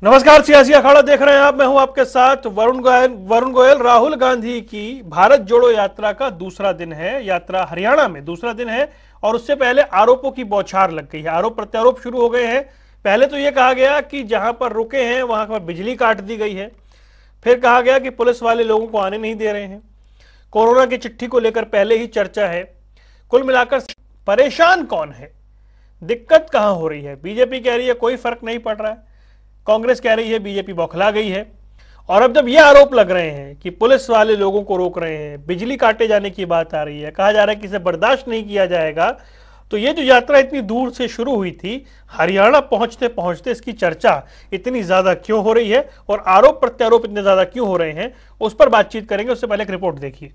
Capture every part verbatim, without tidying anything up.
नमस्कार, सियासी अखाड़ा देख रहे हैं आप। मैं हूं आपके साथ वरुण गोयल। वरुण गोयल, राहुल गांधी की भारत जोड़ो यात्रा का दूसरा दिन है। यात्रा हरियाणा में दूसरा दिन है और उससे पहले आरोपों की बौछार लग गई है। आरोप प्रत्यारोप शुरू हो गए हैं। पहले तो यह कहा गया कि जहां पर रुके हैं वहां पर बिजली काट दी गई है। फिर कहा गया कि पुलिस वाले लोगों को आने नहीं दे रहे हैं। कोरोना की चिट्ठी को लेकर पहले ही चर्चा है। कुल मिलाकर परेशान कौन है, दिक्कत कहां हो रही है? बीजेपी कह रही है कोई फर्क नहीं पड़ रहा है, कांग्रेस कह रही है बीजेपी बौखला गई है। और अब जब ये आरोप लग रहे हैं कि पुलिस वाले लोगों को रोक रहे हैं, बिजली काटे जाने की बात आ रही है, कहा जा रहा है कि इसे बर्दाश्त नहीं किया जाएगा, तो ये जो यात्रा इतनी दूर से शुरू हुई थी, हरियाणा पहुंचते पहुंचते इसकी चर्चा इतनी ज्यादा क्यों हो रही है और आरोप प्रत्यारोप इतने ज्यादा क्यों हो रहे हैं, उस पर बातचीत करेंगे। उससे पहले एक रिपोर्ट देखिए।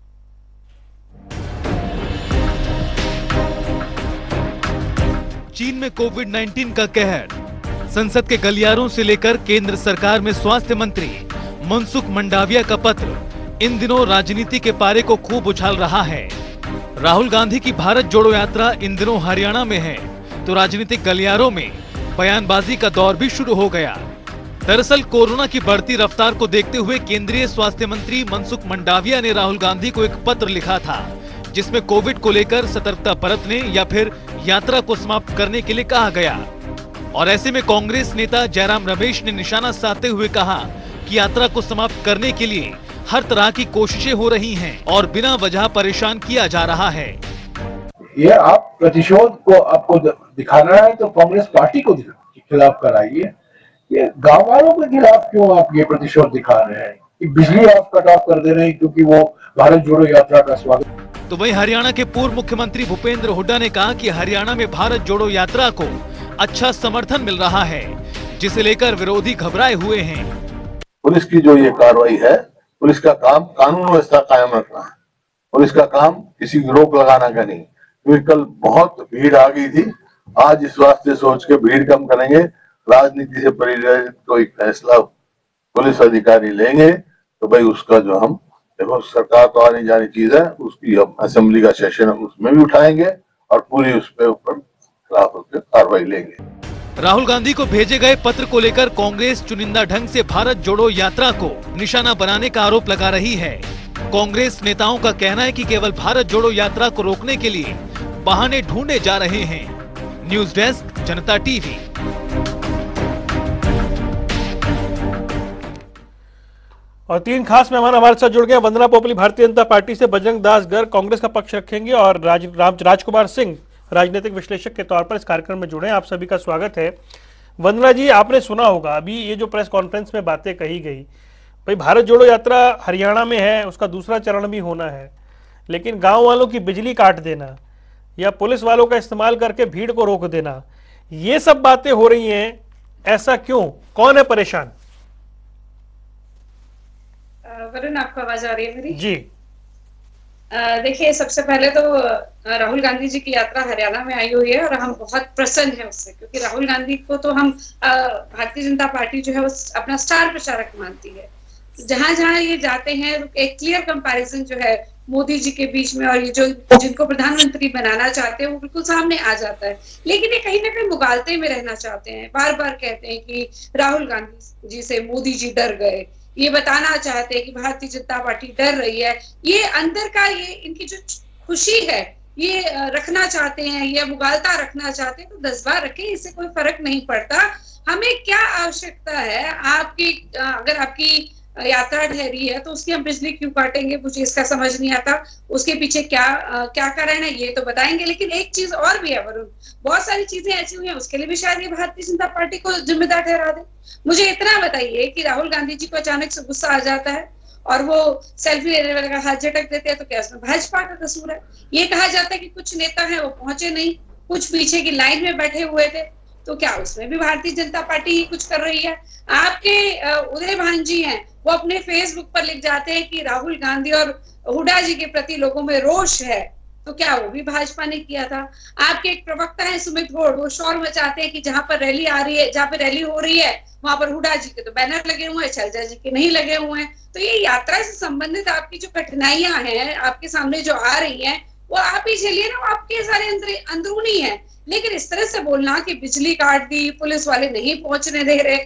चीन में कोविड नाइन्टीन का कहर, संसद के गलियारों से लेकर केंद्र सरकार में स्वास्थ्य मंत्री मनसुख मंडाविया का पत्र इन दिनों राजनीति के पारे को खूब उछाल रहा है। राहुल गांधी की भारत जोड़ो यात्रा इन दिनों हरियाणा में है तो राजनीतिक गलियारों में बयानबाजी का दौर भी शुरू हो गया। दरअसल कोरोना की बढ़ती रफ्तार को देखते हुए केंद्रीय स्वास्थ्य मंत्री मनसुख मंडाविया ने राहुल गांधी को एक पत्र लिखा था, जिसमें कोविड को लेकर सतर्कता बरतने या फिर यात्रा को समाप्त करने के लिए कहा गया। और ऐसे में कांग्रेस नेता जयराम रमेश ने निशाना साधते हुए कहा कि यात्रा को समाप्त करने के लिए हर तरह की कोशिशें हो रही हैं और बिना वजह परेशान किया जा रहा है। ये आप प्रतिशोध को आपको दिखाना है तो कांग्रेस पार्टी को खिलाफ कराइए। ये गांव वालों के खिलाफ क्यों आप ये प्रतिशोध दिखा रहे हैं कि बिजली आप कट ऑफ कर दे रहे हैं क्योंकि वो भारत जोड़ो यात्रा का स्वागत। तो वहीं हरियाणा के पूर्व मुख्यमंत्री भूपेंद्र हुड्डा ने कहा कि हरियाणा में भारत जोड़ो यात्रा को अच्छा समर्थन मिल रहा है, जिसे लेकर विरोधी घबराए हुए हैं। पुलिस की जो ये कार्रवाई है, पुलिस का काम कानून व्यवस्था कायम रखना है। पुलिस का काम किसी की रोक लगाना का नहीं। क्योंकि कल बहुत भीड़ आ गई थी, आज इस वास्ते सोच के भीड़ कम करेंगे। राजनीति से प्रेरित कोई फैसला पुलिस अधिकारी लेंगे तो भाई उसका जो हम देखो, सरकार तो आने जानी चीज है, उसकी हम असेंबली का सेशन हम उसमें भी उठाएंगे और पूरी उस पे ऊपर कार्रवाई लेंगे। राहुल गांधी को भेजे गए पत्र को लेकर कांग्रेस चुनिंदा ढंग से भारत जोड़ो यात्रा को निशाना बनाने का आरोप लगा रही है। कांग्रेस नेताओं का कहना है कि केवल भारत जोड़ो यात्रा को रोकने के लिए बहाने ढूंढे जा रहे हैं। News desk, Janata TV. और तीन खास मेहमान हमारे साथ जुड़ गए। वंदना पोपली भारतीय जनता पार्टी से, बजरंग दास गर्ग कांग्रेस का पक्ष रखेंगे और राज, राज, राजकुमार सिंह राजनीतिक विश्लेषक के तौर पर इस कार्यक्रम में जुड़े हैं। आप सभी का स्वागत है। वंदना जी, आपने सुना होगा अभी ये जो प्रेस कॉन्फ्रेंस में बातें कही गई, भाई भारत जोड़ो यात्रा हरियाणा में है, उसका दूसरा चरण भी होना है, लेकिन गांव वालों की बिजली काट देना या पुलिस वालों का इस्तेमाल करके भीड़ को रोक देना, ये सब बातें हो रही हैं। ऐसा क्यों? कौन है परेशान? वरुण, आपको आवाज आ रही है मेरी? जी देखिए, सबसे पहले तो राहुल गांधी जी की यात्रा हरियाणा में आई हुई है और हम बहुत प्रसन्न हैं उससे, क्योंकि राहुल गांधी को तो हम भारतीय जनता पार्टी जो है वो अपना स्टार प्रचारक मानती है। जहां जहां ये जाते हैं एक क्लियर कंपैरिजन जो है मोदी जी के बीच में और ये जो जिनको प्रधानमंत्री बनाना चाहते हैं वो बिल्कुल सामने आ जाता है। लेकिन ये कहीं ना कहीं मुगालते में रहना चाहते हैं। बार बार कहते हैं कि राहुल गांधी जी से मोदी जी डर गए, ये बताना चाहते हैं कि भारतीय जनता पार्टी डर रही है। ये अंदर का ये इनकी जो खुशी है ये रखना चाहते हैं, ये मुगालता रखना चाहते हैं, तो दस बार रखें, इससे कोई फर्क नहीं पड़ता। हमें क्या आवश्यकता है आपकी? अगर आपकी यात्रा ठहरी है तो उसकी हम बिजली क्यों काटेंगे? मुझे इसका समझ नहीं आता। उसके पीछे क्या आ, क्या कारण है ये तो बताएंगे। लेकिन एक चीज और भी है वरुण, बहुत सारी चीजें ऐसी हुई हैं उसके लिए भी शायद ये भारतीय जनता पार्टी को जिम्मेदार ठहरा दे। मुझे इतना बताइए कि राहुल गांधी जी को अचानक से गुस्सा आ जाता है और वो सेल्फी लेने वाले का हाथ झटक देते हैं, तो क्या उसमें भाजपा का कसूर है? ये कहा जाता है कि कुछ नेता हैं वो पहुंचे नहीं, कुछ पीछे की लाइन में बैठे हुए थे, तो क्या उसमें भी भारतीय जनता पार्टी ही कुछ कर रही है? आपके उदय भान जी हैं, वो अपने फेसबुक पर लिख जाते हैं कि राहुल गांधी और हुड्डा जी के प्रति लोगों में रोष है, तो क्या वो भी भाजपा ने किया था? आपके एक प्रवक्ता है सुमित घोड़, वो शोर मचाते हैं कि जहां पर रैली आ रही है, जहां पर रैली हो रही है वहां पर हुड्डा जी के तो बैनर लगे हुए हैं, शैलजा जी के नहीं लगे हुए हैं। तो ये यात्रा से संबंधित आपकी जो कठिनाइयां हैं आपके सामने जो आ रही हैं वो आप ही झेलिए ना, आपके सारे अंदरूनी है। लेकिन इस तरह से बोलना कि बिजली काट दी, पुलिस वाले नहीं पहुंचने दे रहे,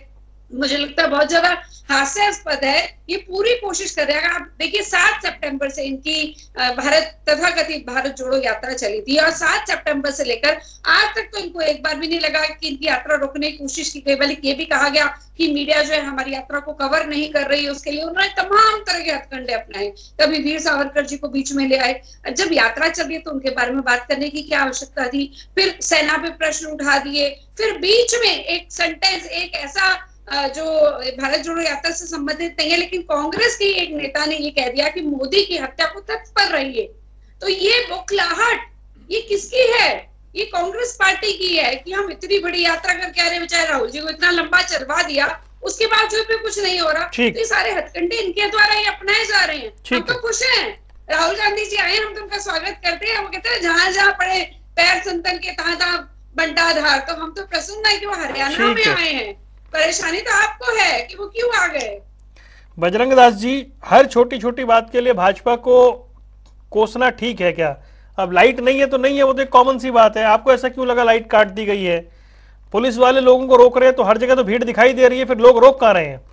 मुझे लगता है बहुत ज्यादा हास्यास्पद है। ये पूरी कोशिश कर रहे हैं। आप देखिए सात सितंबर से इनकी भारत तथाकथित भारत जोड़ो यात्रा चली थी और सात सितंबर से लेकर आज तक तो इनको एक बार भी नहीं लगा कि इनकी यात्रा रोकने की कोशिश की गई। बल्कि ये भी कहा गया कि मीडिया जो है हमारी यात्रा को कवर नहीं कर रही है, उसके लिए उन्होंने तमाम तरह के हथकंडे अपनाए। कभी वीर सावरकर जी को बीच में ले आए, जब यात्रा चल रही है तो उनके बारे में बात करने की क्या आवश्यकता थी। फिर सेना पे प्रश्न उठा दिए, फिर बीच में एक सेंटेंस, एक ऐसा जो भारत जोड़ो यात्रा से संबंधित नहीं है, लेकिन कांग्रेस की एक नेता ने ये कह दिया कि मोदी की हत्या को तत्पर रहिए। तो ये बौखलाहट ये किसकी है? ये कांग्रेस पार्टी की है कि हम इतनी बड़ी यात्रा करके आ रहे, बेचारे राहुल जी को इतना लंबा चलवा दिया, उसके बावजूद भी कुछ नहीं हो रहा। तो ये सारे हथकंडे इनके द्वारा ही अपनाए जा रहे हैं। हम तो खुश हैं, राहुल गांधी जी आए, हम तो उनका स्वागत करते हैं। वो कहते हैं जहां जहां पड़े पैर संतन के तहां तहां बंटा धार। तो हम तो प्रसन्न है कि वो हरियाणा में आए हैं। परेशानी तो आपको है कि वो क्यों आ गए। बजरंग दास जी, हर छोटी छोटी बात के लिए भाजपा को कोसना ठीक है क्या? अब लाइट नहीं है तो नहीं है, वो तो एक कॉमन सी बात है। आपको ऐसा क्यों लगा लाइट काट दी गई है? पुलिस वाले लोगों को रोक रहे हैं तो हर जगह तो भीड़ दिखाई दे रही है, फिर लोग रोक कहां रहे हैं?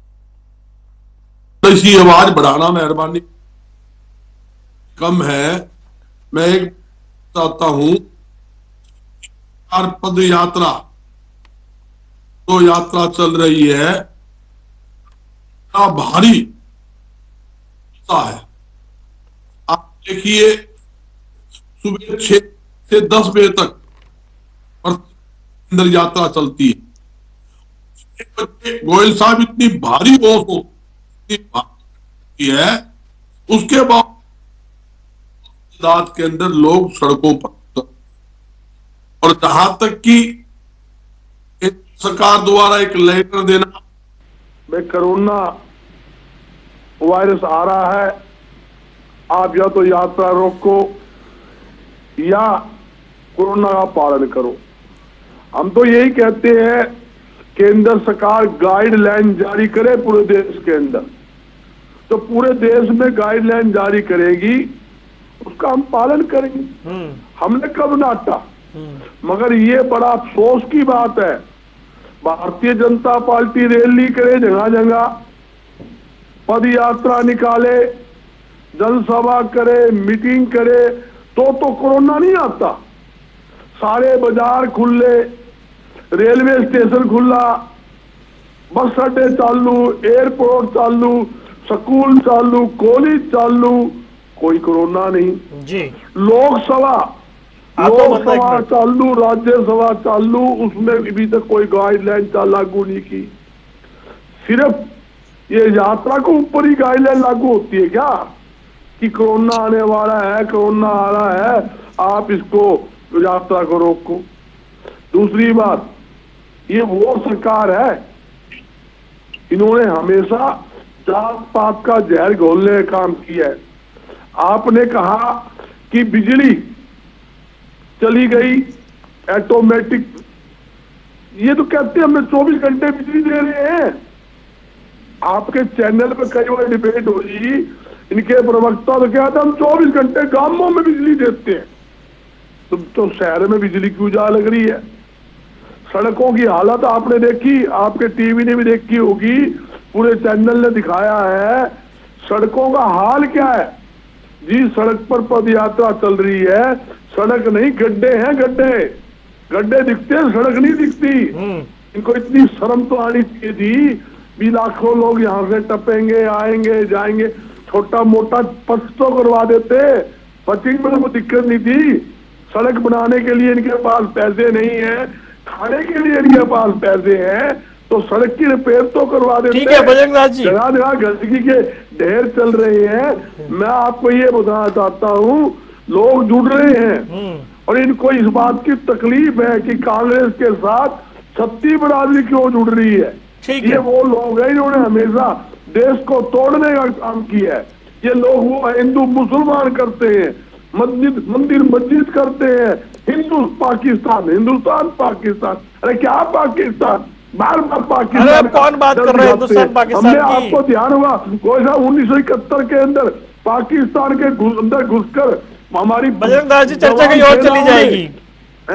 तो इसी आवाज बढ़ाना मेहरबानी कम है। मैं एक चाहता हूं पद यात्रा तो यात्रा चल रही है, क्या भारी है। आप देखिए सुबह छह से दस बजे तक अंदर यात्रा चलती है। गोयल साहब इतनी भारी वोट होती है, उसके बाद रात के अंदर लोग सड़कों पर। और जहां तक कि सरकार द्वारा एक लेटर देना, भाई कोरोना वायरस आ रहा है, आप या तो यात्रा रोको या कोरोना का पालन करो। हम तो यही कहते हैं केंद्र सरकार गाइडलाइन जारी करे पूरे देश के अंदर। तो पूरे देश में गाइडलाइन जारी करेगी, उसका हम पालन करेंगे। हमने कब नाटा। मगर ये बड़ा अफसोस की बात है, भारतीय जनता पार्टी रैली करे, जगह जगह पद यात्रा निकाले, जनसभा करे, मीटिंग करे, तो तो कोरोना नहीं आता। सारे बाजार खुले, रेलवे स्टेशन खुला, बस अड्डे चालू, एयरपोर्ट चालू, स्कूल चालू, कॉलेज चालू, कोई कोरोना नहीं जी। लोकसभा लोकसभा चालू, राज्यसभा चालू, उसमें अभी तक कोई गाइडलाइन लागू नहीं की। सिर्फ ये यात्रा को ऊपर ही गाइडलाइन लागू होती है क्या कि कोरोना आने वाला है, कोरोना आ रहा है, आप इसको यात्रा को रोको। दूसरी बात, ये वो सरकार है, इन्होंने हमेशा जात पात का जहर घोलने का काम किया है। आपने कहा कि बिजली चली गई ऑटोमेटिक, ये तो कहते हैं हमें चौबीस घंटे बिजली दे रहे हैं। आपके चैनल पे कई बार डिबेट हो रही, इनके प्रवक्ता तो कहते हैं हम चौबीस घंटे गांवों में बिजली देते हैं। तो, तो शहर में बिजली क्यों जा लग रही है? सड़कों की हालत आपने देखी, आपके टीवी ने भी देखी होगी, पूरे चैनल ने दिखाया है। सड़कों का हाल क्या है जी? सड़क पर पद यात्रा चल रही है, सड़क नहीं गड्ढे हैं, गड्ढे गड्ढे दिखते हैं, सड़क नहीं दिखती। इनको इतनी शर्म तो आनी चाहिए थी भी लाखों लोग यहाँ से टपेंगे, आएंगे जाएंगे, छोटा मोटा पथ तो करवा देते, पचिंग में कोई दिक्कत नहीं थी। सड़क बनाने के लिए इनके पास पैसे नहीं है, खाने के लिए इनके पास पैसे हैं, तो सड़क की रिपेयर तो करवा देते। ठीक है बजरंग दास जी, जगह जगह गंदगी के ढेर चल रहे हैं। मैं आपको ये बताना चाहता हूँ, लोग जुड़ रहे हैं और इनको इस बात की तकलीफ है कि कांग्रेस के साथ छत्ती बरादरी क्यों जुड़ रही है। ये वो लोग हैं इन्होंने हमेशा देश को तोड़ने का काम किया है। ये लोग वो हिंदू मुसलमान करते हैं, मस्जिद मंदिर मस्जिद करते हैं, हिंदू पाकिस्तान हिंदुस्तान पाकिस्तान। अरे क्या पाकिस्तान, बार बार पाकिस्तान। अरे कौन बात कर रहे हैं हिंदुस्तान पाकिस्तान हमने आपको ध्यान होगा उन्नीस सौ इकहत्तर के अंदर पाकिस्तान के अंदर घुसकर हमारी बजरंग दास जी चर्चा कहीं और चली जाएगी। हैं?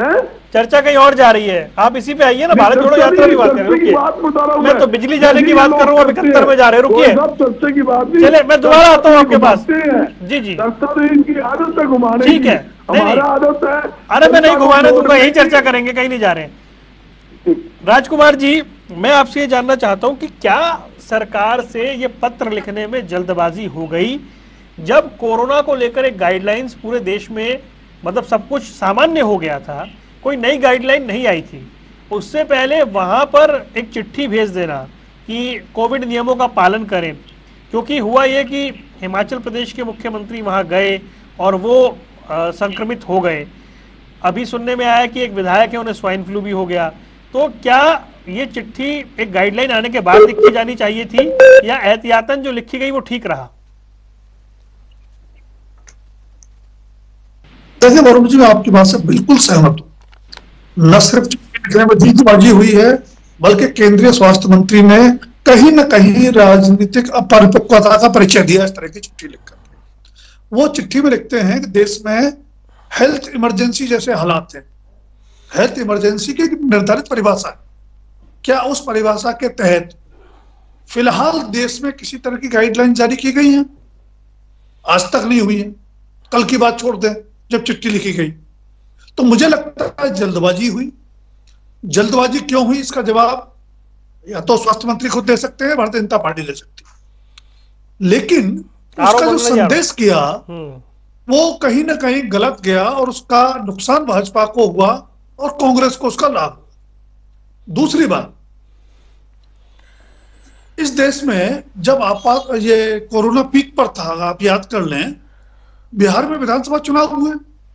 चर्चा कहीं और जा रही है, आप इसी पे आइए ना, भारत जोड़ो यात्रा की बात कर रहे हैं। मैं तो बिजली जाने की बात कर रहा हूँ, इकहत्तर में जा रहे हैं, रुकिए। चर्चा की बात चले मैं दोबारा आता हूँ आपके पास। जी जी इनकी आदत है घुमाने की, ठीक है, हमारा आदत है। अरे मैं नहीं घुमाने दूंगा, यही चर्चा करेंगे, कहीं नहीं जा रहे हैं। राजकुमार जी, मैं आपसे ये जानना चाहता हूँ कि क्या सरकार से ये पत्र लिखने में जल्दबाजी हो गई, जब कोरोना को लेकर एक गाइडलाइंस पूरे देश में, मतलब सब कुछ सामान्य हो गया था, कोई नई गाइडलाइन नहीं आई थी, उससे पहले वहां पर एक चिट्ठी भेज देना कि कोविड नियमों का पालन करें? क्योंकि हुआ ये कि हिमाचल प्रदेश के मुख्यमंत्री वहां गए और वो आ, संक्रमित हो गए। अभी सुनने में आया कि एक विधायक है, उन्हें स्वाइन फ्लू भी हो गया। तो क्या ये चिट्ठी एक गाइडलाइन आने के बाद लिखी जानी चाहिए थी, या एहतियातन जो लिखी गई वो ठीक रहा? देखिए वरुण जी, मैं आपकी बात से बिल्कुल सहमत हूँ। न सिर्फ लिखने में जल्दबाजी हुई है, बल्कि केंद्रीय स्वास्थ्य मंत्री ने कहीं न कहीं राजनीतिक अपरिपक्वता का परिचय दिया इस तरह की चिट्ठी लिखकर। वो चिट्ठी में लिखते हैं कि देश में हेल्थ इमरजेंसी जैसे हालात हैं। हेल्थ इमरजेंसी की निर्धारित परिभाषा है, क्या उस परिभाषा के तहत फिलहाल देश में किसी तरह की गाइडलाइन जारी की गई है? आज तक नहीं हुई है। कल की बात छोड़ दें, जब चिट्ठी लिखी गई तो मुझे लगता है जल्दबाजी हुई। जल्दबाजी क्यों हुई, इसका जवाब या तो स्वास्थ्य मंत्री खुद दे सकते हैं, भारतीय जनता पार्टी दे सकती है। लेकिन उसका जो संदेश किया वो कहीं ना कहीं गलत गया, और उसका नुकसान भाजपा को हुआ और कांग्रेस को उसका लाभ हुआ। दूसरी बात, इस देश में जब आपात ये कोरोना पीक पर था, आप याद कर लें, बिहार में विधानसभा चुनाव हुए,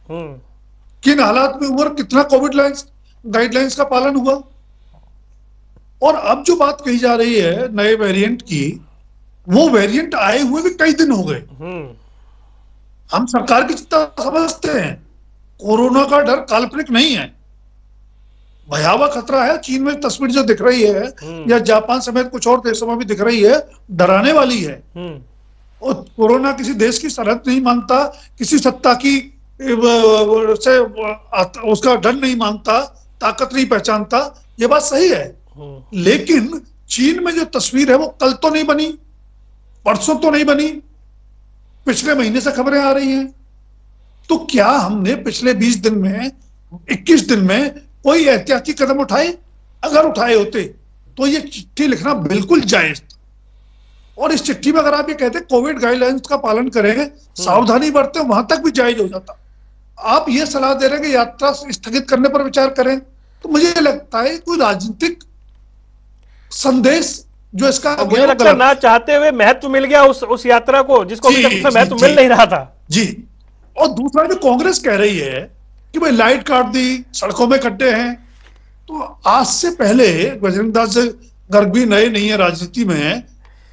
किन हालात में हुआ, कितना कोविड लाइन्स गाइडलाइंस का पालन हुआ। और अब जो बात कही जा रही है नए वेरिएंट की, वो वेरिएंट आए हुए भी कई दिन हो गए। हम सरकार की चिंता समझते हैं, कोरोना का डर काल्पनिक नहीं है, भयावह खतरा है। चीन में तस्वीर जो दिख रही है, या जापान समेत कुछ और देशों में भी दिख रही है, डराने वाली है। और कोरोना किसी देश की सरहद नहीं मानता, किसी सत्ता की से उसका डर नहीं मानता, ताकत नहीं पहचानता, ये बात सही है। लेकिन चीन में जो तस्वीर है वो कल तो नहीं बनी, परसों तो नहीं बनी, पिछले महीने से खबरें आ रही हैं। तो क्या हमने पिछले बीस दिन में, इक्कीस दिन में कोई एहतियाती कदम उठाए? अगर उठाए होते तो ये चिट्ठी लिखना बिल्कुल जायज था। और इस चिट्ठी में अगर आप ये कहते कोविड गाइडलाइंस का पालन करें, सावधानी बरतें, वहां तक भी जायज हो जाता। आप ये सलाह दे रहे हैं कि यात्रा स्थगित करने पर विचार करें, तो मुझे लगता है कोई राजनीतिक संदेश जो इसका, मुझे लगता है ना चाहते हुए महत्व मिल गया उस उस यात्रा को, जिसको अभी तक उसमें महत्व मिल नहीं रहा था। जी। और दूसरा जो कांग्रेस कह रही है कि भाई लाइट काट दी, सड़कों में खड्डे हैं, तो आज से पहले बजरंग दास गर्ग भी नए नहीं है राजनीति में,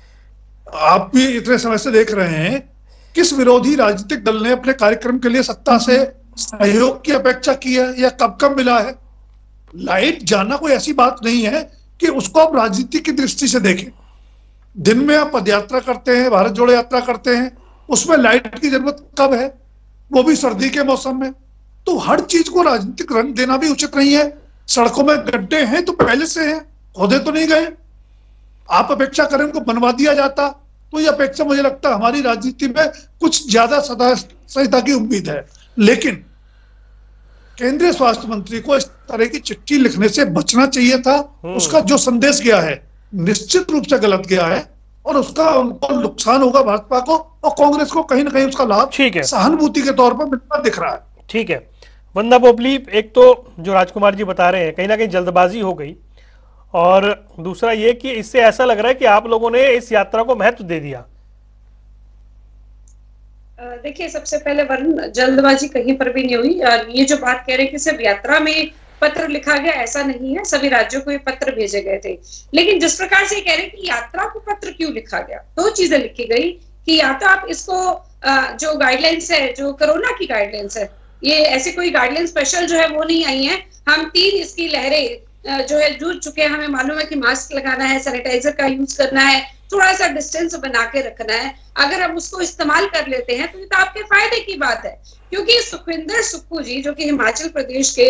आप भी इतने समय से देख रहे हैं, किस विरोधी राजनीतिक दल ने अपने कार्यक्रम के लिए सत्ता से सहयोग की अपेक्षा की है, या कब कब मिला है? लाइट जाना कोई ऐसी बात नहीं है कि उसको आप राजनीति की दृष्टि से देखें। दिन में आप पदयात्रा करते हैं, भारत जोड़ो यात्रा करते हैं, उसमें लाइट की जरूरत कब है, वो भी सर्दी के मौसम में। तो हर चीज को राजनीतिक रंग देना भी उचित नहीं है। सड़कों में गड्ढे हैं तो पहले से हैं, खोदे तो नहीं गए। आप अपेक्षा करें उनको बनवा दिया जाता, तो ये अपेक्षा मुझे लगता है हमारी राजनीति में कुछ ज्यादा सदा की उम्मीद है। लेकिन केंद्रीय स्वास्थ्य मंत्री को इस तरह की चिट्ठी लिखने से बचना चाहिए था। उसका जो संदेश गया है निश्चित रूप से गलत गया है, और उसका उनको नुकसान होगा भाजपा को, और कांग्रेस को कहीं ना कहीं उसका लाभ ठीक है सहानुभूति के तौर पर मिलता दिख रहा है। ठीक है वंदा पोपली, एक तो जो राजकुमार जी बता रहे हैं कहीं ना कहीं जल्दबाजी हो गई, और दूसरा ये कि इससे ऐसा लग रहा है कि आप लोगों ने इस यात्रा को महत्व दे दिया। देखिए, सबसे पहले वरुण, जल्दबाजी कहीं पर भी नहीं हुई। और ये जो बात कह रहे हैं कि सिर्फ यात्रा में पत्र लिखा गया, ऐसा नहीं है। सभी राज्यों को ये पत्र भेजे गए थे। लेकिन जिस प्रकार से कह रहे हैं कि यात्रा को पत्र क्यों लिखा गया, दो चीजें लिखी गई कि या तो आप इसको जो गाइडलाइंस है, जो कोरोना की गाइडलाइंस है, ये ऐसी कोई गाइडलाइन स्पेशल जो है वो नहीं आई है। हम तीन इसकी लहरें जो है जूझ चुके हैं। हमें मालूम है कि मास्क लगाना है, सैनिटाइजर का यूज करना है, थोड़ा सा डिस्टेंस बना के रखना है। अगर हम उसको इस्तेमाल कर लेते हैं तो ये तो आपके फायदे की बात है। क्योंकि सुखविंदर सुक्खू जी, जो कि हिमाचल प्रदेश के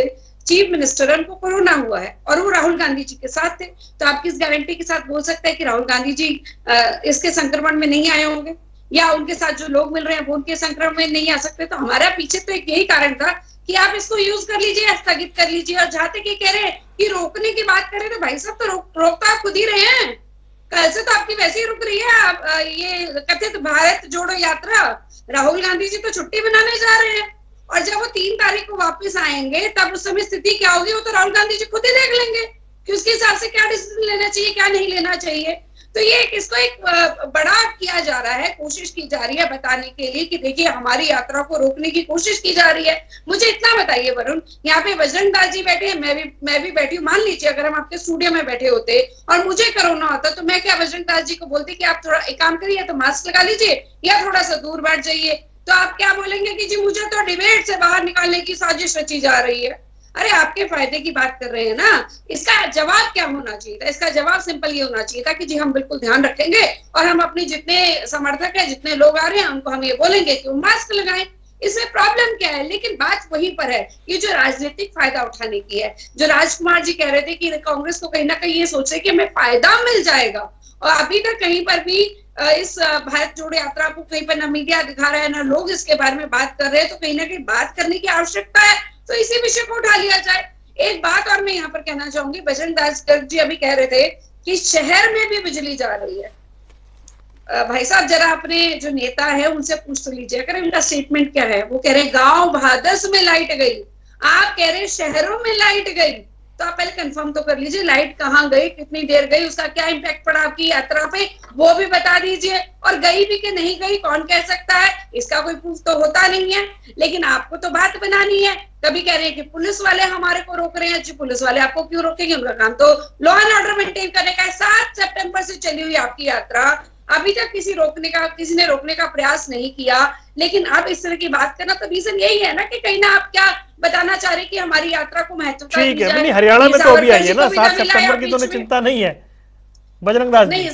चीफ मिनिस्टर है उनको कोरोना हुआ है और वो राहुल गांधी जी के साथ थे, तो आप किस गारंटी के साथ बोल सकते हैं कि राहुल गांधी जी इसके संक्रमण में नहीं आए होंगे, या उनके साथ जो लोग मिल रहे हैं वो उनके संक्रमण में नहीं आ सकते? तो हमारा पीछे तो एक यही कारण था कि आप इसको यूज कर लीजिए, स्थगित कर लीजिए। और जहां तक ये कह रहे हैं कि रोकने की बात करें तो भाई साहब तो रोक रोक तो आप खुद ही रहे हैं, कल से तो आपकी वैसे ही रुक रही है। आप, ये कथित भारत जोड़ो यात्रा, राहुल गांधी जी तो छुट्टी बनाने जा रहे हैं और जब वो तीन तारीख को वापस आएंगे तब उस समय स्थिति क्या होगी वो तो राहुल गांधी जी खुद ही देख लेंगे कि उसके हिसाब से क्या डिसीजन लेना चाहिए, क्या नहीं लेना चाहिए। तो ये इसको एक बड़ा किया जा रहा है, कोशिश की जा रही है बताने के लिए कि देखिए हमारी यात्रा को रोकने की कोशिश की जा रही है। मुझे इतना बताइए वरुण, यहाँ पे बजरंग दास जी बैठे हैं, मैं भी मैं भी बैठी हूँ। मान लीजिए अगर हम आपके स्टूडियो में बैठे होते और मुझे कोरोना होता तो मैं क्या बजरंग दास जी को बोलती कि आप थोड़ा एक काम करिए, तो मास्क लगा लीजिए या थोड़ा सा दूर बैठ जाइए, तो आप क्या बोलेंगे कि जी मुझे तो डिबेट से बाहर निकालने की साजिश रची जा रही है। अरे आपके फायदे की बात कर रहे हैं ना, इसका जवाब क्या होना चाहिए था? इसका जवाब सिंपल ये होना चाहिए था कि जी हम बिल्कुल ध्यान रखेंगे और हम अपने जितने समर्थक है, जितने लोग आ रहे हैं उनको हम ये बोलेंगे कि वो मास्क लगाएं। इसमें प्रॉब्लम क्या है? लेकिन बात वहीं पर है, ये जो राजनीतिक फायदा उठाने की है। जो राजकुमार जी कह रहे थे कि कांग्रेस को कहीं ना कहीं ये सोच रहे कि हमें फायदा मिल जाएगा, और अभी तक कहीं पर भी इस भारत जोड़ो यात्रा को कहीं पर ना मीडिया दिखा रहा है ना लोग इसके बारे में बात कर रहे हैं। तो कहीं ना कहीं बात करने की आवश्यकता है, तो इसी विषय को उठा लिया जाए। एक बात और मैं यहाँ पर कहना चाहूंगी, बजरंग दास जी अभी कह रहे थे कि शहर में भी बिजली जा रही है। भाई साहब जरा अपने जो नेता है उनसे पूछ तो लीजिए, अगर उनका स्टेटमेंट क्या है। वो कह रहे हैं गांव भादस में लाइट गई, आप कह रहे हैं शहरों में लाइट गई। तो आप पहले कंफर्म तो कर लीजिए लाइट कहाँ गई, कितनी देर गई, उसका क्या इम्पैक्ट पड़ा आपकी यात्रा पे, वो भी बता दीजिए। और गई भी कि नहीं गई कौन कह सकता है, इसका कोई प्रूफ तो होता नहीं है, लेकिन आपको तो बात बनानी है। कभी कह रहे हैं कि पुलिस वाले हमारे को रोक रहे हैं, जी पुलिस वाले आपको क्यों रोकेंगे, उनका काम तो लॉ एंड ऑर्डर मेंटेन करने का है। सात सितंबर से चली हुई आपकी यात्रा, अभी तक किसी रोकने का किसी ने रोकने का प्रयास नहीं किया, लेकिन अब इस तरह की बात करना तो रीजन यही है ना कि कहीं ना आप क्या बताना चाह रहे कि हमारी यात्रा को महत्वता दी जाए। ठीक है, हरियाणा में तो अभी आई है ना, सात सितंबर की तो चिंता नहीं है बजरंग दास जी।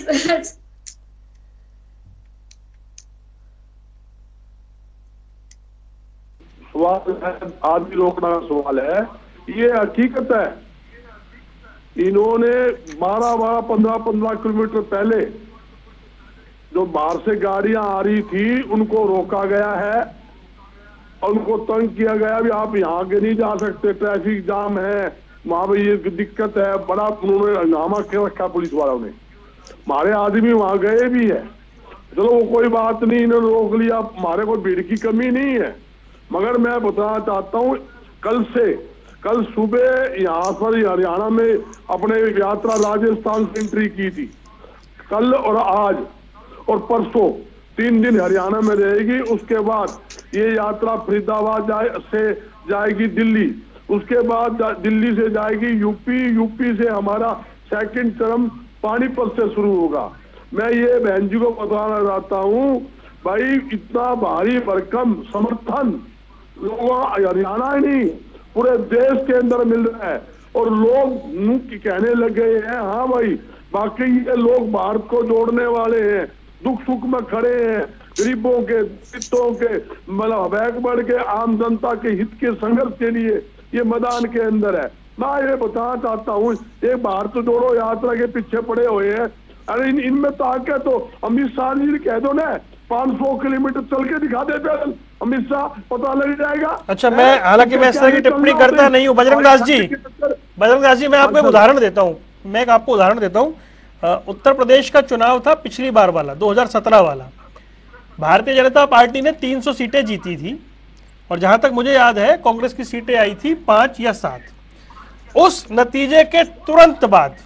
सवाल आदमी रोकना का सवाल है, ये हकीकत है। इन्होंने बारह बारह पंद्रह पंद्रह किलोमीटर पहले जो बाहर से गाड़ियां आ रही थी उनको रोका गया है और उनको तंग किया गया भी आप यहाँ के नहीं जा सकते, ट्रैफिक जाम है, वहां पर ये दिक्कत है। बड़ा उन्होंने हंगामा कर रखा पुलिस वालों ने, हमारे आदमी वहां गए भी है। चलो वो कोई बात नहीं, इन्होंने रोक लिया, हमारे को भीड़ की कमी नहीं है। मगर मैं बताना चाहता हूँ कल से कल सुबह यहाँ पर हरियाणा में अपने यात्रा राजस्थान से एंट्री की थी, कल और आज और परसों तीन दिन हरियाणा में रहेगी। उसके बाद ये यात्रा फरीदाबाद जाए से जाएगी दिल्ली, उसके बाद दिल्ली से जाएगी यूपी, यूपी से हमारा सेकंड चरम पानीपत से शुरू होगा। मैं ये बहन जी को बताना चाहता हूँ भाई, इतना भारी भरकम समर्थन लोगों हरियाणा ही नहीं पूरे देश के अंदर मिल रहा है और लोग मुंह कहने लग गए हैं हाँ भाई बाकी ये लोग भारत को जोड़ने वाले हैं, दुख सुख में खड़े हैं, गरीबों के हितों के मतलब बैक बढ़ के आम जनता के हित के संघर्ष के लिए ये मैदान के अंदर है। मैं ये बताना चाहता हूँ ये भारत जोड़ो यात्रा के पीछे पड़े हुए हैं। अरे इन इनमें तो आके तो अमित शाह जी कह दो ना पाँच सौ किलोमीटर चल के दिखा देते अमित शाह, पता लग जाएगा। अच्छा, मैं हालांकि मैं इस तरह की टिप्पणी करता नहीं हूँ बजरंग दास जी। बजरंग दास जी मैं आपको एक उदाहरण देता हूँ, मैं एक आपको उदाहरण देता हूँ। उत्तर प्रदेश का चुनाव था पिछली बार वाला दो हज़ार सत्रह वाला, भारतीय जनता पार्टी ने तीन सौ सीटें जीती थी और जहां तक मुझे याद है कांग्रेस की सीटें आई थी पांच या सात। उस नतीजे के तुरंत बाद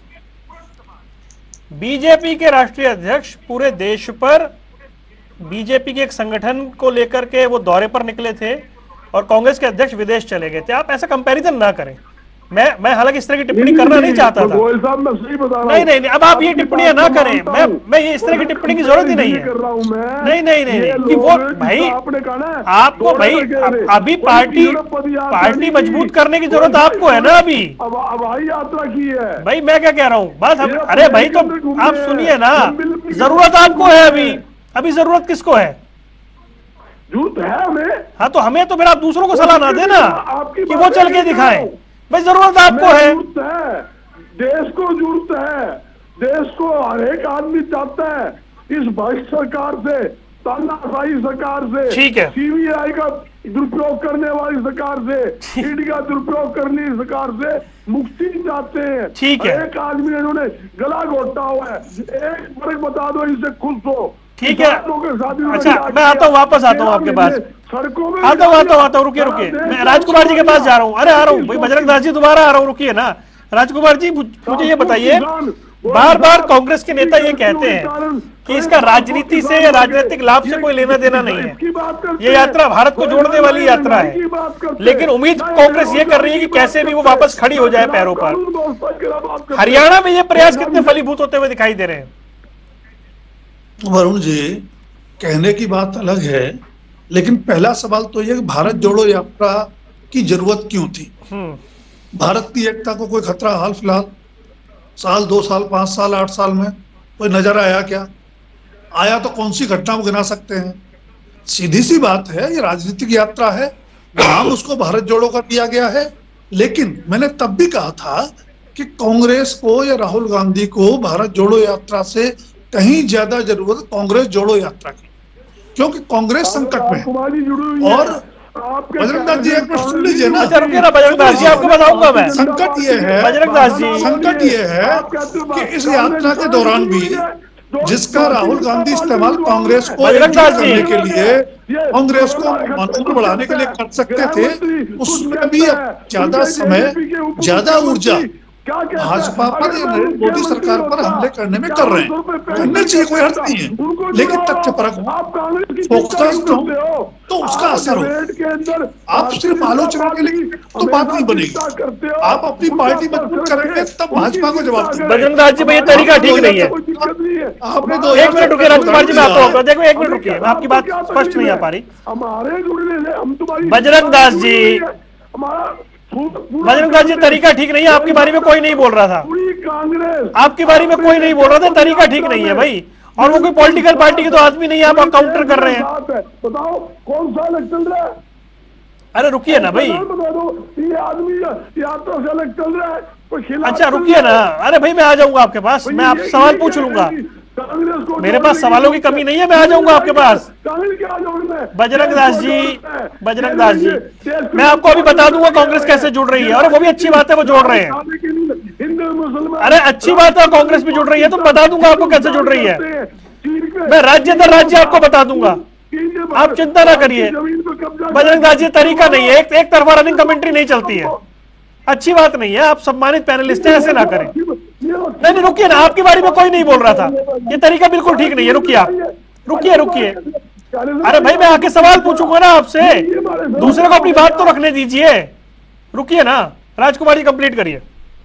बीजेपी के राष्ट्रीय अध्यक्ष पूरे देश पर बीजेपी के एक संगठन को लेकर के वो दौरे पर निकले थे और कांग्रेस के अध्यक्ष विदेश चले गए थे। आप ऐसा कंपैरिजन ना करें। मैं मैं हालांकि इस तरह की टिप्पणी करना नहीं चाहता था। गोयल साहब मैं सही बता रहा हूं। नहीं नहीं नहीं अब आप ये टिप्पणियां ना करें। मैं मैं ये इस तरह की टिप्पणी की जरूरत ही नहीं है। नहीं नहीं नहीं कि वो भाई आपको भाई अभी पार्टी पार्टी मजबूत करने की जरूरत आपको है ना अभी। अब हवाई यात्रा की है भाई, मैं क्या कह रहा हूँ बात। अरे भाई तो आप सुनिए ना, जरूरत आपको है अभी। अभी जरूरत किसको है? जरूरत है हमें। हाँ तो हमें तो फिर आप दूसरों को सलाह ना देना कि वो चल के दिखाएं। भाई जरूरत आपको है, है देश को जरूरत है, देश को हर एक आदमी चाहता है इस भ्रष्ट सरकार से, तानाशाही सरकार से, ठीक है, सीबीआई का दुरुपयोग करने वाली सरकार से, ईडी का दुरुपयोग करने वाली सरकार से मुक्ति चाहते हैं। ठीक है, एक आदमी ने इन्होंने गला घोटा हुआ है, एक फर्क बता दो इनसे खुश हो। ठीक है, अच्छा मैं आता हूँ, वापस आता हूँ आपके पास, सड़कों में आता हूँ आता हूँ आता हूँ रुकिए रुकिए, मैं राजकुमार जी के पास जा रहा हूँ। अरे आ रहा हूँ भाई, बजरंग दास जी दोबारा आ रहा हूँ, रुकिए ना। राजकुमार जी मुझे ये बताइए, बार बार कांग्रेस के नेता ये कहते हैं कि इसका राजनीति से या राजनीतिक लाभ से कोई लेना देना नहीं है, ये यात्रा भारत को जोड़ने वाली यात्रा है, लेकिन उम्मीद कांग्रेस ये कर रही है कि कैसे भी वो वापस खड़ी हो जाए पैरों पर। हरियाणा में ये प्रयास कितने फलीभूत होते हुए दिखाई दे रहे हैं? वरुण जी, कहने की बात अलग है, लेकिन पहला सवाल तो ये भारत जोड़ो यात्रा की जरूरत क्यों थी? भारत की एकता को कोई खतरा हाल फिलहाल साल, दो साल, पांच साल, आठ साल में कोई नजर आया क्या? आया तो कौन सी घटना को गिना सकते हैं? सीधी सी बात है, ये राजनीतिक यात्रा है, नाम उसको भारत जोड़ो का दिया गया है, लेकिन मैंने तब भी कहा था कि कांग्रेस को या राहुल गांधी को भारत जोड़ो यात्रा से कहीं ज्यादा जरूरत कांग्रेस जोड़ो यात्रा की, क्योंकि कांग्रेस संकट में है। और बजरंग दास जी एक प्रश्न सुन लीजिए ना। अच्छा रुकिए ना बजरंग दास जी, आपको बताऊंगा मैं। संकट ये है बजरंग दास जी, संकट ये है कि इस यात्रा के दौरान भी जिसका राहुल गांधी इस्तेमाल कांग्रेस को एकजुट करने के लिए, कांग्रेस को मनोबल बढ़ाने के लिए कर सकते थे, उसमें भी अब ज्यादा समय, ज्यादा ऊर्जा भाजपा पर या नरेंद्र मोदी सरकार पर हमले करने में कर रहे हैं। करने चाहिए, कोई अर्थ नहीं है, लेकिन तथ्य परक हो, फोकस्ड हो तो उसका असर हो। आप सिर्फ आलोचना के लिए तो बात नहीं बनेगी, आप अपनी पार्टी मजबूत करेंगे तब भाजपा को जवाब देंगे। बजरंग दास जी, ये तरीका ठीक नहीं है। आपने तो एक मिनट रुकिए राजकुमार जी, मैं आता हूँ, देखो एक मिनट रुकिए, आपकी बात स्पष्ट नहीं आ पा रही। बजरंग दास जी, बजरंग दास जी, तरीका ठीक नहीं है, आपकी बारी में कोई नहीं बोल रहा था, आपकी बारी में कोई नहीं बोल रहा था, तरीका ठीक नहीं है भाई, और वो कोई पॉलिटिकल पार्टी के तो आदमी नहीं है, आप काउंटर कर रहे हैं। बताओ कौन सा अलग चल रहा है? अरे रुकिए ना भाई, ये आदमी यात्रा से अलग चल रहा है। अच्छा रुकिए ना, अरे भाई मैं आ जाऊंगा आपके पास, मैं आपसे सवाल पूछ लूंगा, मेरे पास सवालों की कमी नहीं है, मैं आ जाऊंगा आपके पास। बजरंग दास जी, बजरंग दास जी, मैं आपको अभी बता दूंगा कांग्रेस कैसे जुड़ रही है, और वो भी अच्छी बात है, वो जोड़ रहे हैं। अरे अच्छी बात है, कांग्रेस भी जुड़ रही है, तो बता दूंगा आपको कैसे जुड़ रही है, मैं राज्य दर राज्य आपको बता दूंगा, आप चिंता ना करिए। बजरंग दास जी, तरीका नहीं है, एक, एक तरफा रनिंग कमेंट्री नहीं चलती है, अच्छी बात नहीं है, आप सम्मानित पैनलिस्ट हैं, ऐसे ना करें। नहीं नहीं रुकिए ना, आपकी बारी में कोई नहीं बोल रहा था, ये तरीका बिल्कुल ठीक नहीं है, रुकिए आप, रुकिए रुकिए। अरे भाई मैं आके सवाल पूछूंगा ना आपसे, दूसरे को अपनी बात तो रखने दीजिए, रुकिए ना। राजकुमार जी कंप्लीट करिए।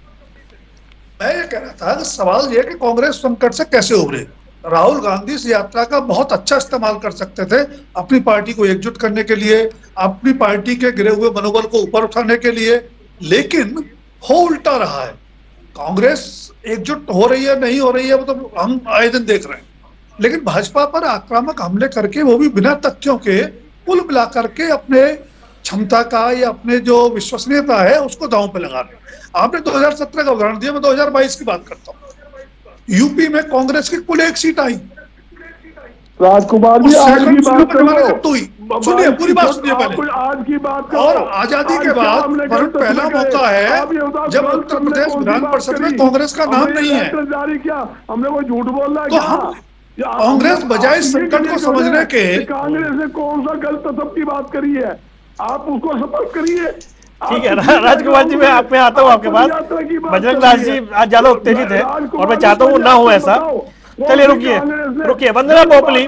मैं ये कह रहा था कि सवाल ये कि कांग्रेस संकट से कैसे उभरे। राहुल गांधी इस यात्रा का बहुत अच्छा इस्तेमाल कर सकते थे अपनी पार्टी को एकजुट करने के लिए, अपनी पार्टी के गिरे हुए मनोबल को ऊपर उठाने के लिए, लेकिन हो उल्टा रहा है। कांग्रेस एकजुट हो रही है नहीं हो रही है वो तो हम आए दिन देख रहे हैं, लेकिन भाजपा पर आक्रामक हमले करके, वो भी बिना तथ्यों के, कुल मिलाकर के अपने क्षमता का या अपने जो विश्वसनीयता है उसको दांव पे लगा रहे। आपने दो हज़ार सत्रह का उदाहरण दिया, मैं दो हज़ार बाईस की बात करता हूँ। यूपी में कांग्रेस की कुल एक सीट आई, राजकुमार जी आज की बात करो, सुनिए पूरी बात सुनिए पहले, आज की बात और आजादी के बाद पहला मौका है जब उत्तर प्रदेश विधान परिषद में कांग्रेस का नाम नहीं है। जारी किया हमने, वो झूठ बोल रहा है तो हम कांग्रेस बजाय संकट को समझने के, कांग्रेस ने कौन सा गलत सबकी बात करी है, आप उसको स्पष्ट करिए। ठीक है राजकुमार जी, मैं आप में आता हूँ आपके पास। बजरंग दास जी आज ज्यादा उत्तेजित है और मैं चाहता हूँ ना हो ऐसा। चलिए रुकिए रुकिए, वंदना पोपली,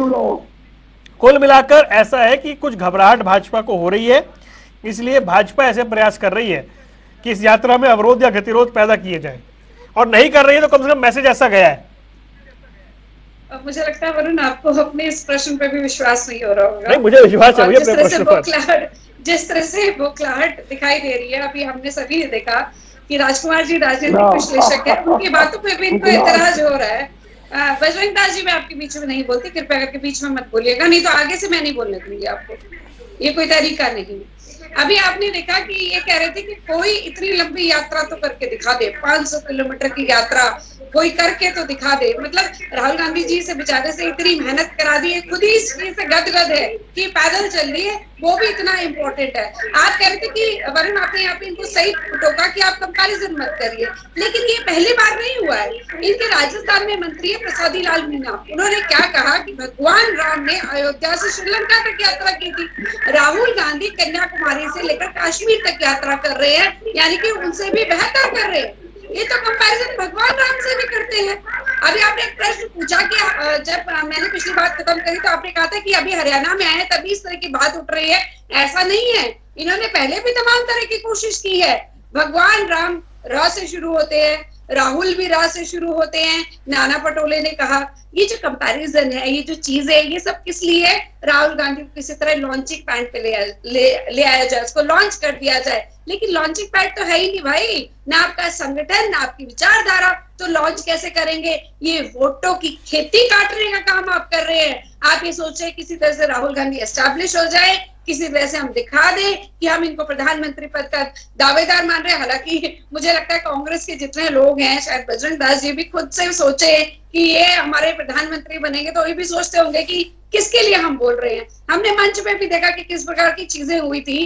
कुल मिलाकर ऐसा है कि कुछ घबराहट भाजपा को हो रही है, इसलिए भाजपा ऐसे प्रयास कर रही है कि इस यात्रा में अवरोध या गतिरोध पैदा किए जाए, और नहीं कर रही है तो कम से कम मैसेज ऐसा गया है। मुझे लगता है वरुण आपको अपने इस प्रश्न पर भी विश्वास नहीं हो रहा होगा। नहीं, मुझे विश्वास है जिस तरह से बौखलाहट जिस तरह से बौखलाहट दिखाई दे रही है, अभी हमने सभी ने देखा कि राजकुमार जी राजनीतिक विश्लेषक है, उनकी बातों पर भी इनको एतराज हो रहा है। बजरंग दास जी, मैं आपके बीच में नहीं बोलती, कृपया करके बीच में मत बोलिएगा, नहीं तो आगे से मैं नहीं बोलने दूंगी आपको, ये कोई तरीका नहीं। अभी आपने देखा कि ये कह रहे थे कि कोई इतनी लंबी यात्रा तो करके दिखा दे, पाँच सौ किलोमीटर की यात्रा कोई करके तो दिखा दे। मतलब राहुल गांधी जी से बेचारे से इतनी मेहनत करा दी है, खुद ही इस चीज से गदगद है कि पैदल चल रही है, वो भी इतना इम्पोर्टेंट है। आप कह रहे थे कि वरुण आपने यहाँ पे इनको सही टोका कि आप कंपैरिजन मत करिए, लेकिन ये पहली बार नहीं हुआ है। इनके राजस्थान में मंत्री है प्रसादी लाल मीणा, उन्होंने क्या कहा कि भगवान राम ने अयोध्या से श्रीलंका तक यात्रा की थी, राहुल गांधी कन्याकुमारी से लेकर कश्मीर तक यात्रा कर रहे हैं, यानी कि उनसे भी बेहतर कर रहे हैं। ये तो कंपैरिजन भगवान राम से भी करते हैं। अभी आपने एक प्रश्न पूछा कि जब मैंने पिछली बात खत्म करी तो आपने कहा था कि अभी हरियाणा में आए तभी इस तरह की बात उठ रही है, ऐसा नहीं है। इन्होंने पहले भी तमाम तरह की कोशिश की है। भगवान राम र से शुरू होते हैं, राहुल भी रा से शुरू होते हैं। नाना पटोले ने कहा ये जो कंपैरिजन है, ये जो चीज है, ये सब किस लिए है? राहुल गांधी को किसी तरह लॉन्चिंग पैड पे ले, ले, ले आया जाए, उसको लॉन्च कर दिया जाए। लेकिन लॉन्चिंग पैड तो है ही नहीं भाई, ना आपका संगठन ना आपकी विचारधारा, तो लॉन्च कैसे करेंगे? ये वोटों की खेती काटने का काम आप कर रहे हैं। आप ये सोच रहे हैं किसी तरह से राहुल गांधी एस्टैब्लिश हो जाए, किसी तरह से हम दिखा दें कि हम इनको प्रधानमंत्री पद का दावेदार मान रहे हैं। हालांकि मुझे लगता है कांग्रेस के जितने लोग हैं, शायद बजरंग दास जी भी खुद से सोचे कि ये हमारे प्रधानमंत्री बनेंगे, तो ये भी सोचते होंगे कि किसके लिए हम बोल रहे हैं। हमने मंच पे भी देखा कि किस प्रकार की चीजें हुई थी।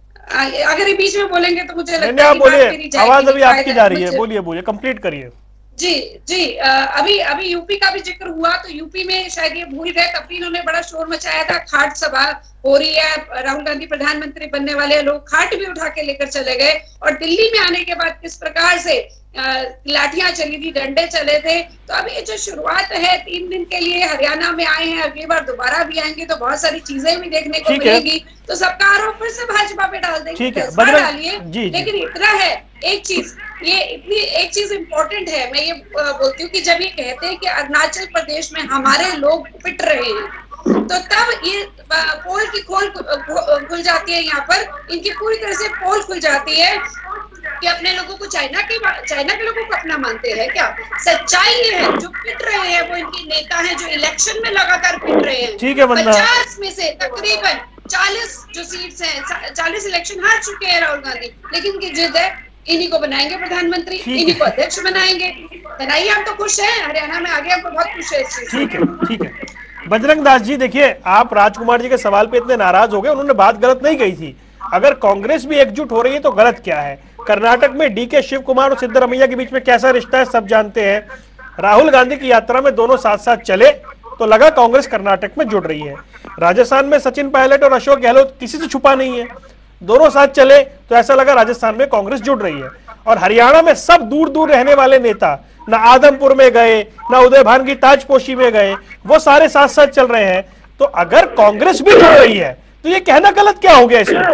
अगर ये बीच में बोलेंगे तो मुझे लगता है बोलिए, आवाज अभी आपकी जा रही है, बोलिए बोलिए, कंप्लीट करिए। जी जी अभी अभी यूपी का भी जिक्र हुआ, तो यूपी में शायद ये भूल गए, तब भी इन्होंने बड़ा शोर मचाया था। खाट सभा हो रही है, राहुल गांधी प्रधानमंत्री बनने वाले लोग खाट भी उठा के लेकर चले गए, और दिल्ली में आने के बाद किस प्रकार से लाठियां चली थी, डंडे चले थे। तो अभी ये जो शुरुआत है, तीन दिन के लिए हरियाणा में आए हैं, अगली बार दोबारा भी आएंगे तो बहुत सारी चीजें भी देखने को मिलेगी, तो सबका आरोप फिर से भाजपा पे डाल देंगे, डालिए। लेकिन इतना है एक चीज, ये इतनी एक चीज इम्पोर्टेंट है, मैं ये बोलती हूँ कि जब ये कहते हैं कि अरुणाचल प्रदेश में हमारे लोग पिट रहे हैं, तो तब ये पोल की खोल खुल जाती है। यहाँ पर इनकी पूरी तरह से पोल खुल जाती है कि अपने लोगों को चाइना के चाइना के लोगों को अपना मानते हैं क्या? सच्चाई ये है, जो पिट रहे हैं वो इनके नेता हैं, जो इलेक्शन में लगातार पिट रहे हैं। ठीक है, पचास में से तकरीबन चालीस जो सीट्स हैं, चालीस इलेक्शन हार चुके हैं राहुल गांधी, लेकिन इनकी जिद है इन्हीं को बनाएंगे प्रधानमंत्री, इन्हीं को अध्यक्ष बनाएंगे। बनाइए, हम तो खुश हैं, हरियाणा में आगे हमको बहुत खुश है इस चीज। ठीक है, ठीक है। बजरंग दास जी, देखिए आप राजकुमार जी के सवाल पे इतने नाराज हो गए, उन्होंने बात गलत नहीं कही थी। अगर कांग्रेस भी एकजुट हो रही है तो गलत क्या है? कर्नाटक में डीके शिव कुमार और सिद्धरमैया के बीच में कैसा रिश्ता है सब जानते हैं। राहुल गांधी की यात्रा में दोनों साथ साथ चले तो लगा कांग्रेस कर्नाटक में जुड़ रही है। राजस्थान में सचिन पायलट और अशोक गहलोत किसी से छुपा नहीं है, दोनों साथ चले तो ऐसा लगा राजस्थान में कांग्रेस जुड़ रही है। और हरियाणा में सब दूर दूर रहने वाले नेता, ना आदमपुर में गए ना उदयभान की ताजपोशी में गए, वो सारे साथ साथ चल रहे हैं। तो अगर कांग्रेस भी जुड़ रही है तो ये कहना गलत क्या हो गया इसमें?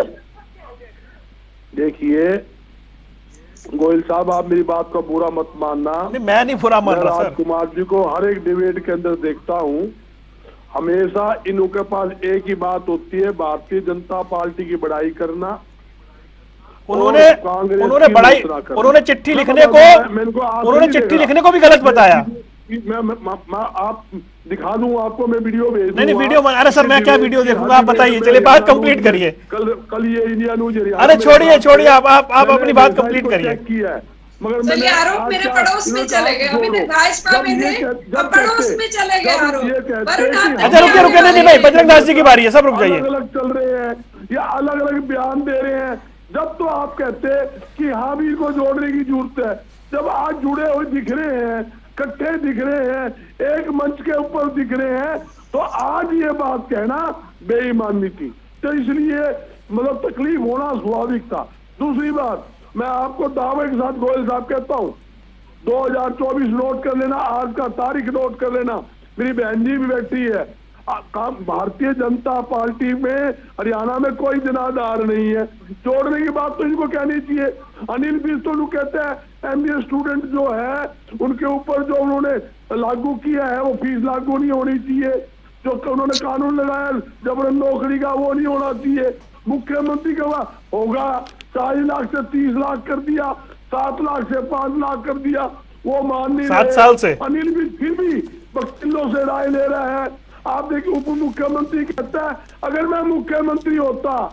देखिए गोयल साहब, आप मेरी बात को बुरा मत मानना। नहीं, मैं नहीं बुरा मान रहा सर। राजकुमार जी को हर एक डिबेट के अंदर देखता हूँ, हमेशा इनों के पास एक ही बात होती है, भारतीय जनता पार्टी की बड़ाई करना। उन्होंने उन्होंने बड़ाई उन्होंने चिट्ठी लिखने को उन्होंने चिट्ठी लिखने को भी गलत बताया। मैं, मैं, मैं आप दिखा दूं आपको, मैं वीडियो भेज दूं। नहीं नहीं वीडियो, अरे सर मैं क्या वीडियो देखूंगा, आप बताइए, चलिए बात कंप्लीट करिए। कल कल ये इंडिया न्यूज, अरे छोड़िए छोड़िए, आप आप आप अपनी बात कंप्लीट करिए। मगर मैंने आरोप मेरे पड़ोस में चले गए, अभी मैं भाजपा में थे, अब पड़ोस में चले गए आरोप। अच्छा रुके रुके, नहीं भाई, बजरंग दास जी की बारी है, सब रुक जाइए। अलग अलग चल रहे हैं या अलग अलग बयान दे रहे हैं। जब तो आप कहते कि हाबिल को जोड़ने की जरूरत है, जब आज जुड़े हुए दिख रहे हैं, इकट्ठे दिख रहे हैं, एक मंच के ऊपर दिख रहे हैं, तो आज ये बात कहना बेईमानी थी। तो इसलिए मतलब तकलीफ होना स्वाभाविक था। दूसरी बात, मैं आपको दावे के साथ गोयल साहब कहता हूँ, दो हजार चौबीस नोट कर लेना, आज का तारीख नोट कर लेना, मेरी बहन जी भी बैठी है। भारतीय जनता पार्टी में हरियाणा में कोई जनाधार नहीं है। जोड़ने की बात तो इनको कहनी चाहिए। अनिल भी तो लोग कहते हैं एमबीए स्टूडेंट जो है उनके ऊपर जो उन्होंने लागू किया है वो फीस लागू नहीं होनी चाहिए। जो उन्होंने कानून लगाया जबरन नौकरी का वो नहीं होना चाहिए। मुख्यमंत्री का होगा चालीस लाख से तीस लाख कर दिया, सात लाख से पांच लाख कर दिया, वो मान नहीं सात साल से अनिल भी फिर भी वकीलों से राय ले रहा है। आप देखिए उप मुख्यमंत्री कहता है अगर मैं मुख्यमंत्री होता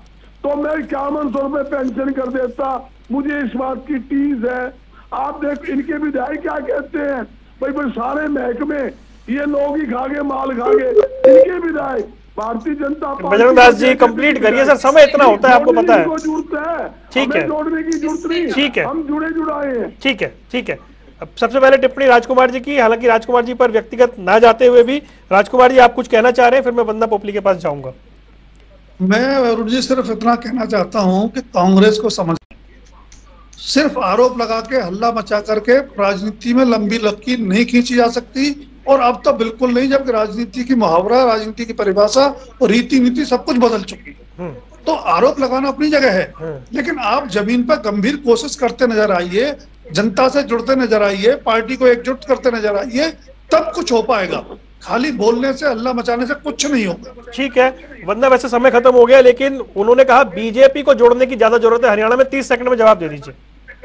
तो मैं इक्यावन सौ रुपए पेंशन कर देता। मुझे इस बात की टीज है। आप देख इनके विधायक क्या कहते हैं, भाई भाई सारे महकमे ये लोग ही खा गए, माल खा गए। इनके विधायक भारतीय जनता पार्टी। बजरंग दास जी कंप्लीट करिए सर, समय इतना होता है आपको पता है। जरूरत है, ठीक है, जोड़ने की जरूरत नहीं, ठीक है, हम जुड़े जुड़ाए हैं। ठीक है, ठीक है। अब सबसे पहले टिप्पणी राजकुमार जी की, हालांकि राजकुमार जी पर व्यक्तिगत ना जाते हुए भी, राजकुमार जी आप कुछ कहना चाह रहे हैं, फिर मैं वंदना पोपली के पास जाऊंगा। मैं वरुण जी सिर्फ इतना कहना चाहता हूं कि कांग्रेस को समझ, सिर्फ आरोप लगा के हल्ला मचा करके राजनीति में लंबी लकीर नहीं खींची जा सकती, और अब तो बिल्कुल नहीं, जबकि राजनीति की मुहावरा, राजनीति की परिभाषा और रीति नीति सब कुछ बदल चुकी है। तो आरोप लगाना अपनी जगह है, लेकिन आप जमीन पर गंभीर कोशिश करते नजर आइए, जनता से जुड़ते नजर आइए, पार्टी को एकजुट करते नजर आइए, तब कुछ हो पाएगा। खाली बोलने से, हल्ला मचाने से कुछ नहीं होगा। ठीक है वंदना, वैसे समय खत्म हो गया, लेकिन उन्होंने कहा बीजेपी को जोड़ने की ज्यादा जरूरत है हरियाणा में। तीस सेकंड में जवाब दे दीजिए।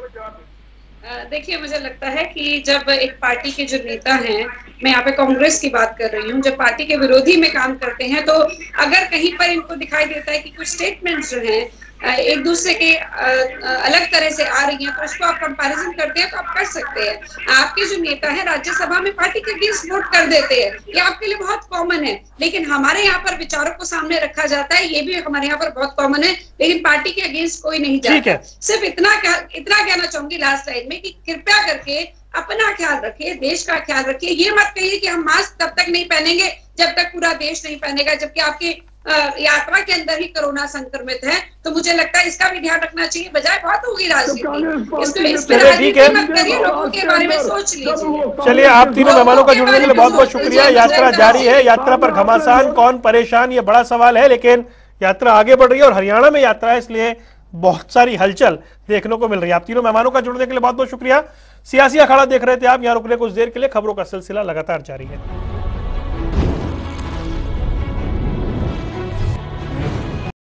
देखिए, मुझे लगता है कि जब एक पार्टी के जो नेता हैं, मैं यहाँ पे कांग्रेस की बात कर रही हूँ, जब पार्टी के विरोधी में काम करते हैं, तो अगर कहीं पर इनको दिखाई देता है कि कुछ स्टेटमेंट्स जो हैं एक दूसरे के अलग तरह से आ रही हैं, तो उसको आप कंपैरिजन करते हैं तो आप कर सकते हैं। आपके जो नेता है राज्यसभा में पार्टी के अगेंस्ट वोट कर देते हैं, ये आपके लिए बहुत कॉमन है, लेकिन हमारे यहाँ पर विचारों को सामने रखा जाता है, ये भी हमारे यहाँ पर बहुत कॉमन है, लेकिन पार्टी के अगेंस्ट कोई नहीं जाता। सिर्फ इतना इतना कहना चाहूंगी लास्ट लाइन में कि कृपया करके अपना ख्याल रखिए, देश का ख्याल रखिए। ये मत कहिए कि हम मास्क तब तक नहीं पहनेंगे जब तक पूरा देश नहीं पहनेगा, जबकि आपकी यात्रा के अंदर ही कोरोना संक्रमित है। तो मुझे लगता है इसका भी ध्यान रखना चाहिए। बजाय बहुत होगी राजनीति, इसमें राजनीति मत करिए, लोगों के बारे में सोच लीजिए। चलिए, आप तीनों मेहमानों का जुड़ने के लिए बहुत बहुत शुक्रिया। यात्रा जारी है, यात्रा पर घमासान, कौन परेशान, ये बड़ा सवाल है, लेकिन यात्रा आगे बढ़ रही है और हरियाणा में यात्रा है, इसलिए बहुत सारी हलचल देखने को मिल रही है। आप तीनों मेहमानों का जुड़ने के लिए बहुत बहुत शुक्रिया। सियासी अखाड़ा देख रहे थे आप, यहाँ रुकने कुछ देर के लिए। खबरों का सिलसिला लगातार जारी है।